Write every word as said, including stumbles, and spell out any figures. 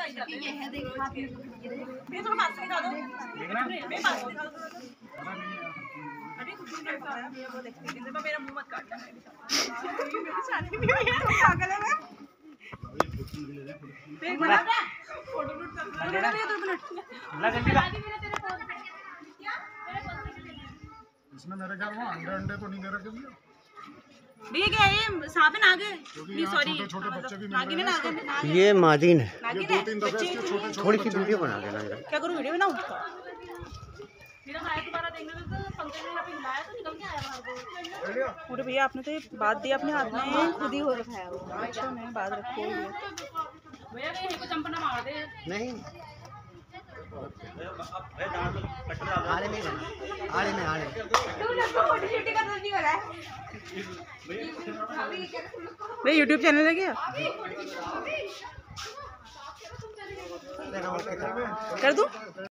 मेरा मुंह मत काटना। इसमें मेरे ख्याल में अंडे अंडे तो नहीं दे रखे भैया। ठीक है ये सांप है नाग है नहीं सॉरी छोटे बच्चे भी नागिन है नागिन है ये मादिन है। नागिन दो है तीन दफे इसके छोटे थोड़ी सी वीडियो बना देना। क्या करूं वीडियो बनाऊं मेरा खाया दोबारा देखने तो पंखे में अभी हिलाया तो निकल के आया बाहर को। अरे भैया आपने तो ये बात दी अपने हाथ में खुद ही हो रखा है। अच्छा मैंने बात रखी है भैया कहीं को चंपा ना मार दे नहीं आड़े में आड़े में आड़े भाई यूट्यूब चैनल है क्या कर दूं?